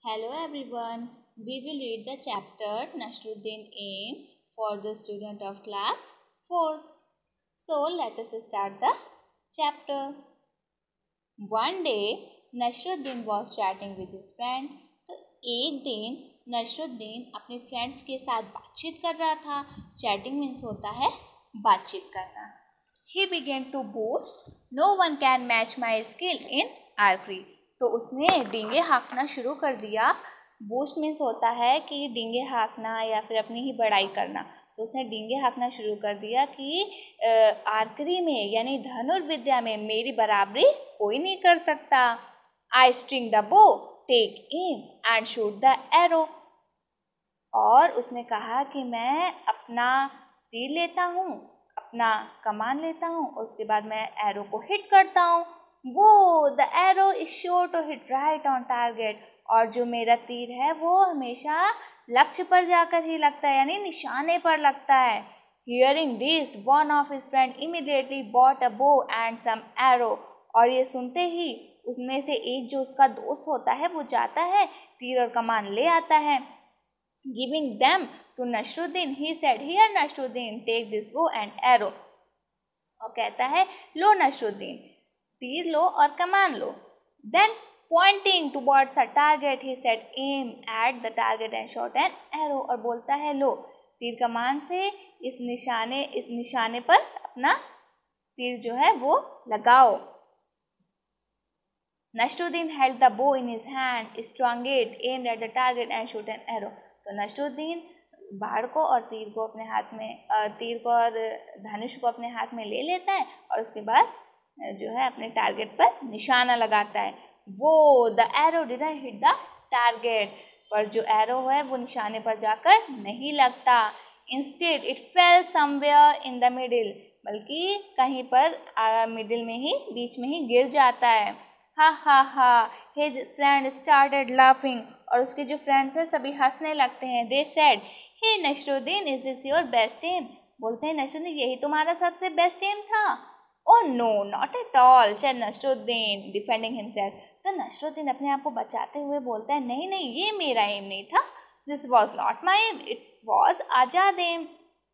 Hello everyone. We will read the chapter Nashruddin Aim for the student of class 4. So let us start the chapter. One day Nashruddin was chatting with his friend. तो एक दिन नशरुद्दीन अपने friends के साथ बातचीत कर रहा था. चैटिंग मीन्स होता है बातचीत करना. He began to boast, no one can match my skill in archery. तो उसने डींगे हाँकना शुरू कर दिया. बोस्ट मीन्स होता है कि डींगे हाँकना या फिर अपनी ही बड़ाई करना. तो उसने डींगे हाँकना शुरू कर दिया कि आर्करी में यानी धनुर्विद्या में मेरी बराबरी कोई नहीं कर सकता. I string the bow, take aim and shoot the arrow. और उसने कहा कि मैं अपना तीर लेता हूँ, अपना कमान लेता हूँ, उसके बाद मैं एरो को हिट करता हूँ. वो the arrow is sure to hit right on target. और जो मेरा तीर है वो हमेशा लक्ष्य पर जाकर ही लगता है यानी निशाने पर लगता है. Hearing this one of his friend immediately bought a bow and some arrow. और ये सुनते ही उसमें से एक जो उसका दोस्त होता है वो जाता है, तीर और कमान ले आता है. Giving them to Nashruddin, he said, "Here, Nashruddin, take this bow and arrow." और कहता है, लो नशरुद्दीन, तीर लो और कमान लो. Then pointing towards a target, he said, "Aim at the target and shot an arrow." और बोलता है, लो तीर कमान से इस निशाने पर अपना तीर जो है वो लगाओ. Nashruddin held the bow in his hand, strung it, aimed at the target and shoot an arrow. तो नशरुद्दीन बाढ़ को और तीर को अपने हाथ में तीर को और धनुष को अपने हाथ में ले लेता है और उसके बाद जो है अपने टारगेट पर निशाना लगाता है. वो the arrow didn't hit the target. पर जो एरो है वो निशाने पर जाकर नहीं लगता. Instead it fell somewhere in the middle. बल्कि कहीं पर मिडिल में ही बीच में ही गिर जाता है. हा हा हा. His friend started laughing. और उसके जो फ्रेंड्स हैं सभी हंसने लगते हैं. They said, hey Nasruddin, is this your best aim. बोलते हैं नशरुद्दीन यही तुम्हारा सबसे बेस्ट एम था. Oh no not at all, said Nasruddin defending himself. तो नशरुद्दीन अपने आप को बचाते हुए बोलता है, नहीं नहीं ये मेरा एम नहीं था. This was not my aim, it was Azad aim.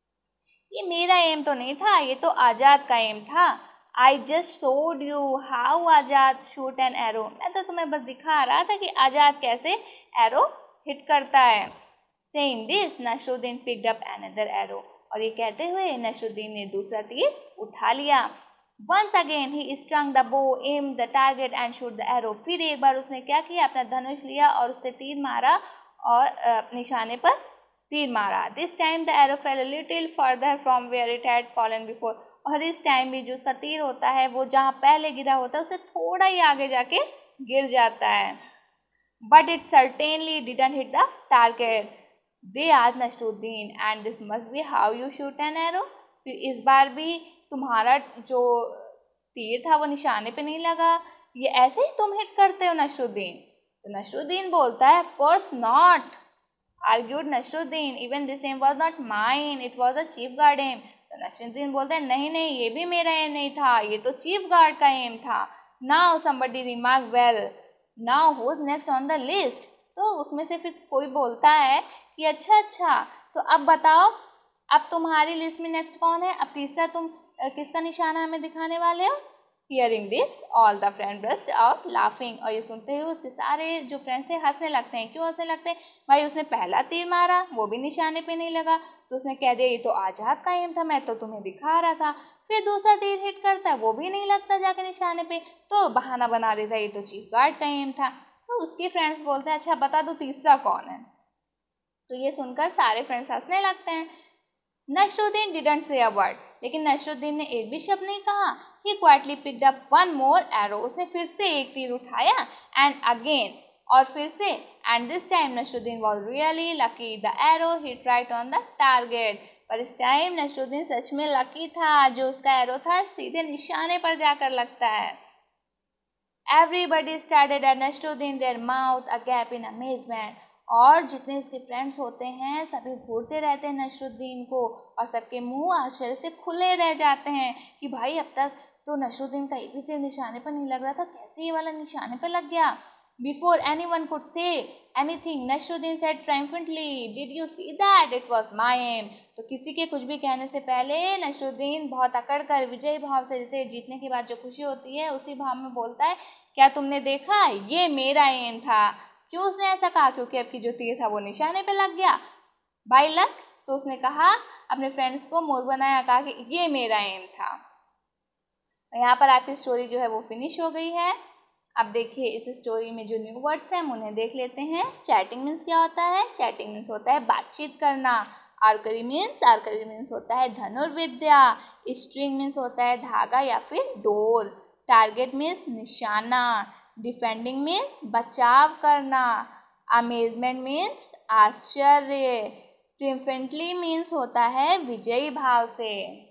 ये मेरा एम तो नहीं था, ये तो आजाद का एम था. I just showed you how Azad shoot an arrow. मैं तो तुम्हें बस दिखा रहा था कि आजाद कैसे एरो हिट करता है. Saying this, Nasiruddin picked up another arrow. और ये कहते हुए नशरुद्दीन ने दूसरा तीर उठा लिया. Once again he strung the bow, aimed the target and shoot the arrow. फिर एक बार उसने क्या किया, अपना धनुष लिया और उससे तीर मारा और निशाने पर तीर मारा. This time the arrow fell a little further from where it had fallen before. और इस टाइम भी जो उसका तीर होता है वो जहाँ पहले गिरा होता है उससे थोड़ा ही आगे जाके गिर जाता है. But it certainly didn't hit the target. They asked Nasruddin, and this must be how you shoot an arrow. फिर इस बार भी तुम्हारा जो तीर था वो निशाने पे नहीं लगा, ये ऐसे ही तुम हिट करते हो नशरुद्दीन. तो नशरुद्दीन बोलता है, of course not, argued Nasruddin. even this aim was not mine, it was a chief guard aim. तो नशरुद्दीन बोलते हैं नहीं नहीं ये भी मेरा एम नहीं था, ये तो चीफ गार्ड का एम था. now somebody remarked, well now who's next on the list. तो उसमें से फिर कोई बोलता है कि अच्छा तो अब बताओ अब तुम्हारी लिस्ट में नेक्स्ट कौन है, अब तीसरा तुम किसका निशाना हमें दिखाने वाले हो. Hearing this, all the friends burst out laughing. और ये सुनते हुए उसके सारे जो फ्रेंड्स थे हंसने लगते हैं. क्यों हंसने लगते हैं, भाई उसने पहला तीर मारा वो भी निशाने पे नहीं लगा, तो उसने कह दिया ये तो आजाद का एम था, मैं तो तुम्हें दिखा रहा था. फिर दूसरा तीर हिट करता है वो भी नहीं लगता जाके निशाने पे, तो बहाना बना देता ये तो चीफ गार्ड का एम था. तो उसके फ्रेंड्स बोलते हैं अच्छा बता दो तीसरा कौन है. तो ये सुनकर सारे फ्रेंड्स हंसने लगते हैं. Nasiruddin didn't say a word. लेकिन नशरुद्दीन ने एक भी शब्द नहीं कहा. He quietly picked up one more arrow. उसने फिर से एक तीर उठाया एंड अगेन और फिर से. And this time Nasruddin was really lucky. The arrow hit right on the target. पर इस टाइम नशरुद्दीन सच में लकी था. जो उसका एरो था सीधे निशाने पर जाकर लगता है. Everybody started at Nasruddin, their mouth agape in amazement. और जितने उसके फ्रेंड्स होते हैं सभी घूरते रहते हैं नशरुद्दीन को और सबके मुंह आश्चर्य से खुले रह जाते हैं कि भाई अब तक तो नशरुद्दीन का एक भी तीर निशाने पर नहीं लग रहा था, कैसे ये वाला निशाने पर लग गया. Before anyone could say anything, Nasruddin said triumphantly, "Did you see that? It was my aim." तो किसी के कुछ भी कहने से पहले नसरुद्दीन बहुत अकड़ कर विजयी भाव से, जैसे जीतने के बाद जो खुशी होती है उसी भाव में बोलता है, क्या तुमने देखा, ये मेरा एम था। क्यों उसने ऐसा कहा? क्योंकि अब की जो तीर था वो निशाने पे लग गया, बाई लक। तो उसने कहा, अपने फ्रेंड्स को मोर बनाया, कहा कि ये मेरा एम था। यहाँ पर आपकी स्टोरी जो है वो फिनिश हो गई है। अब देखिए इस स्टोरी में जो न्यू वर्ड्स हैं हम उन्हें देख लेते हैं। चैटिंग मीन्स क्या होता है? चैटिंग मीन्स होता है बातचीत करना। आर्करी मीन्स होता है धनुर्विद्या। स्ट्रिंग मीन्स होता है धागा या फिर डोर। टारगेट मीन्स निशाना। डिफेंडिंग मीन्स बचाव करना। अमेजमेंट मीन्स आश्चर्य। ट्रिम्फेंटली मीन्स होता है विजयी भाव से।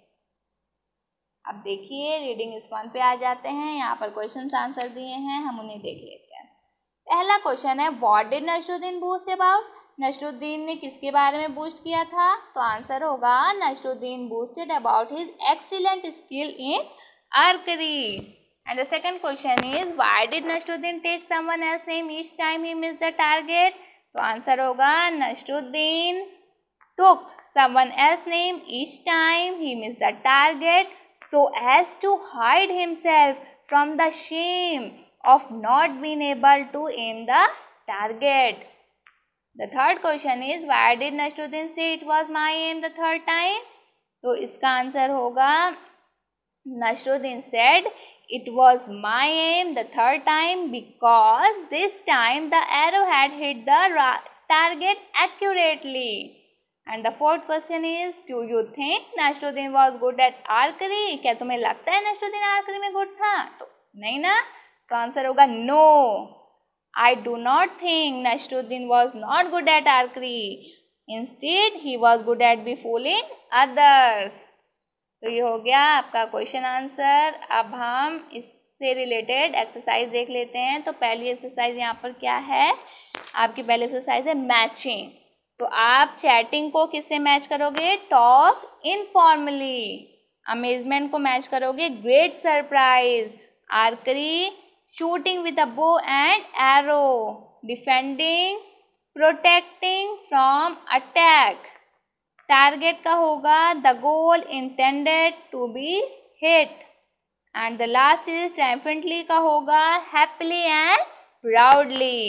अब देखिए रीडिंग इस वन पे आ जाते हैं। यहाँ पर क्वेश्चंस आंसर दिए हैं, हम उन्हें देख लेते हैं। पहला क्वेश्चन है, what did Nasruddin boast about? Nasruddin ने किसके बारे में बूस्ट किया था? तो आंसर होगा, Nasruddin boasted about his excellent skill in archery. And the second question is, why did Nasruddin take someone else name each time he missed the target? तो आंसर होगा, Nasruddin took someone else's name each time he missed the target so as to hide himself from the shame of not being able to aim the target. The third question is, why did Nasruddin say it was my aim the third time? तो इसका answer होगा, Nasruddin said it was my aim the third time because this time the arrow had hit the target accurately. And the fourth question is, do you think Nasruddin was good at archery? क्या तुम्हें लगता है नसरुद्दीन आर्करी में good था? तो नहीं ना, तो आंसर होगा no. I do not think Nasruddin was not good at archery. Instead, he was good at befooling others. तो ये हो गया आपका क्वेश्चन आंसर। अब हम इससे रिलेटेड एक्सरसाइज देख लेते हैं। तो पहली एक्सरसाइज यहाँ पर क्या है? आपकी पहली एक्सरसाइज है मैचिंग। तो आप चैटिंग को किससे मैच करोगे? Talk informally. अमेजमेंट को मैच करोगे great surprise. Archery shooting with a bow and arrow. Defending protecting from attack. Target का होगा the goal intended to be hit. And the last is triumphantly का होगा happily and proudly.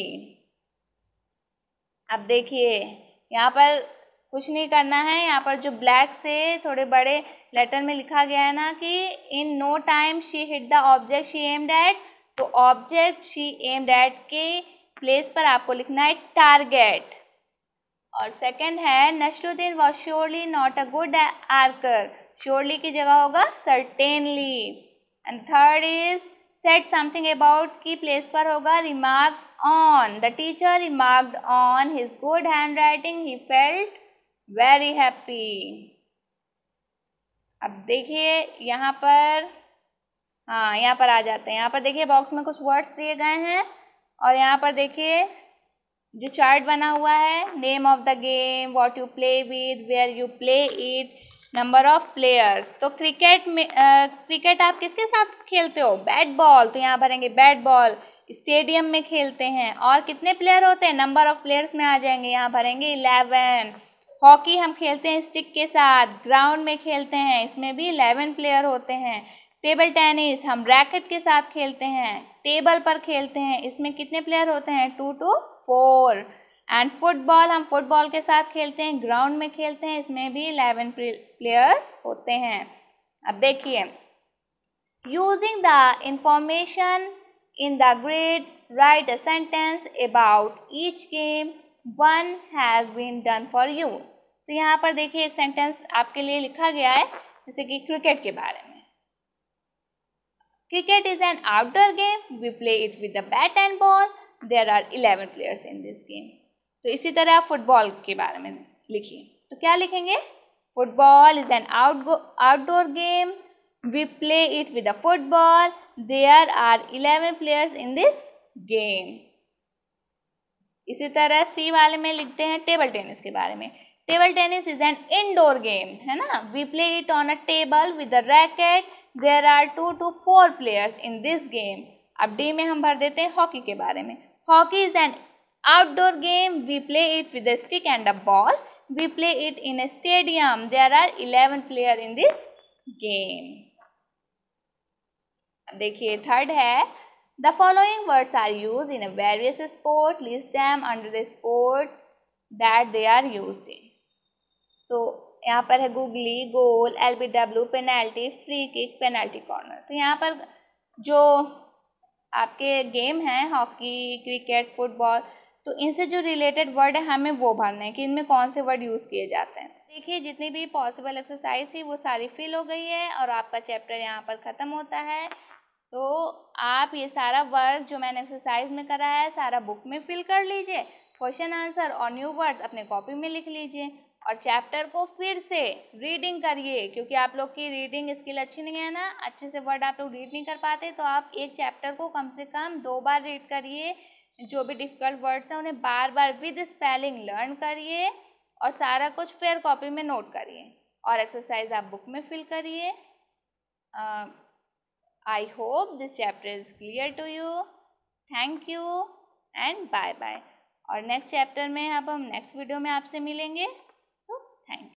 अब देखिए यहाँ पर कुछ नहीं करना है। यहाँ पर जो ब्लैक से थोड़े बड़े लेटर में लिखा गया है ना कि in no time she hit the object she aimed at, तो ऑब्जेक्ट शी एम्ड एट के प्लेस पर आपको लिखना है टारगेट। और सेकंड है, Nasruddin was surely not a good archer. Surely की जगह होगा certainly. And third is said something about की प्लेस पर होगा remark on. The teacher remarked on his good handwriting, he felt very happy. अब देखिए यहाँ पर, हाँ यहाँ पर आ जाते हैं। यहाँ पर देखिए बॉक्स में कुछ वर्ड्स दिए गए हैं और यहाँ पर देखिए जो चार्ट बना हुआ है, name of the game, what you play with, where you play it, number of players. तो क्रिकेट में क्रिकेट आप किसके साथ खेलते हो? बैट बॉल, तो यहाँ भरेंगे बैट बॉल। स्टेडियम में खेलते हैं और कितने प्लेयर होते हैं? नंबर ऑफ प्लेयर्स में आ जाएंगे, यहाँ भरेंगे 11। हॉकी हम खेलते हैं स्टिक के साथ, ग्राउंड में खेलते हैं, इसमें भी 11 प्लेयर होते हैं। टेबल टेनिस हम रैकेट के साथ खेलते हैं, टेबल पर खेलते हैं, इसमें कितने प्लेयर होते हैं? 2 to 4। एंड फुटबॉल हम फुटबॉल के साथ खेलते हैं, ग्राउंड में खेलते हैं, इसमें भी 11 प्लेयर्स होते हैं। अब देखिए, using the information in the grid write a sentence about each game, one has been done for you. तो यहाँ पर देखिए एक सेंटेंस आपके लिए लिखा गया है, जैसे कि क्रिकेट के बारे में। Cricket is an outdoor game. We play it with a bat and ball. There are 11 players in this game. तो इसी तरह फुटबॉल के बारे में लिखिए। तो क्या लिखेंगे? Football is an outdoor game. We play it with a football. There are 11 players in this game. इसी तरह सी वाले में लिखते हैं टेबल टेनिस के बारे में। Table tennis is an indoor game, है ना। We play it on a table with a racket. There are 2 to 4 players in this game. अब डी में हम भर देते हैं हॉकी के बारे में। Hockey is an outdoor game. We play it with a stick and a ball. We play it in a stadium. There are 11 players in this game. अब देखिए थर्ड है, the following words are used in a various sport. List them under the sport that they are used in. तो यहाँ पर है googly, goal, LBW, penalty, free kick, penalty corner. तो यहाँ पर जो आपके गेम हैं हॉकी, क्रिकेट, फुटबॉल, तो इनसे जो रिलेटेड वर्ड है हमें वो भरना है कि इनमें कौन से वर्ड यूज़ किए जाते हैं। देखिए जितनी भी पॉसिबल एक्सरसाइज थी वो सारी फिल हो गई है और आपका चैप्टर यहाँ पर ख़त्म होता है। तो आप ये सारा वर्क जो मैंने एक्सरसाइज में करा है सारा बुक में फिल कर लीजिए, क्वेश्चन आंसर और न्यू वर्ड्स अपने कॉपी में लिख लीजिए और चैप्टर को फिर से रीडिंग करिए, क्योंकि आप लोग की रीडिंग स्किल अच्छी नहीं है ना, अच्छे से वर्ड आप लोग रीड नहीं कर पाते, तो आप एक चैप्टर को कम से कम 2 बार रीड करिए। जो भी डिफ़िकल्ट वर्ड्स हैं उन्हें बार बार विद स्पेलिंग लर्न करिए और सारा कुछ फेयर कॉपी में नोट करिए और एक्सरसाइज आप बुक में फिल करिए। I hope this chapter is clear to you. Thank you and bye bye. और नेक्स्ट चैप्टर में अब हम नेक्स्ट वीडियो में आपसे मिलेंगे। तो थैंक यू।